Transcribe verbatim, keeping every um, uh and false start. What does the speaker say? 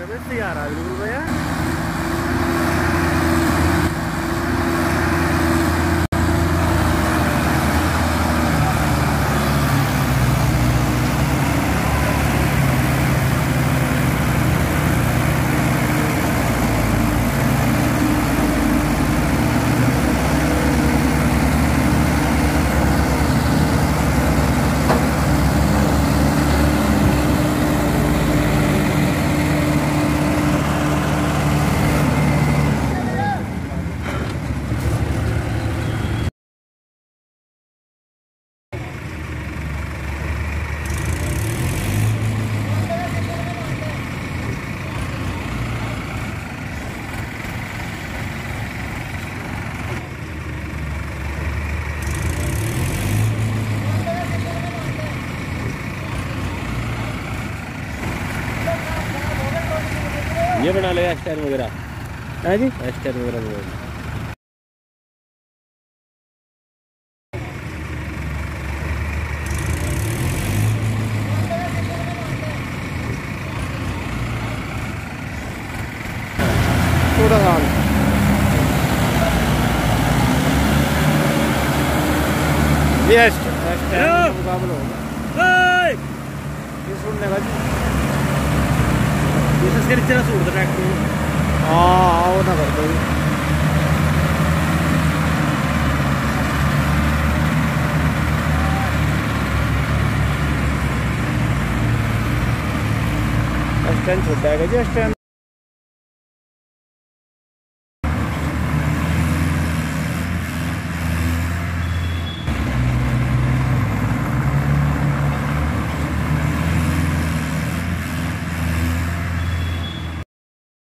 Service से आ रहा है बिल्कुल भैया। ये बना लेगा स्टाइल वगैरह है जी, स्टाइल वगैरह वगैरह। थोड़ा साल ये मुकाबला होगा ये सुनने का जी। ये सर तेरा सूट था ट्रैक्टर। हाँ वो ना कर दो स्टैंड छोटा है जी स्टैंड।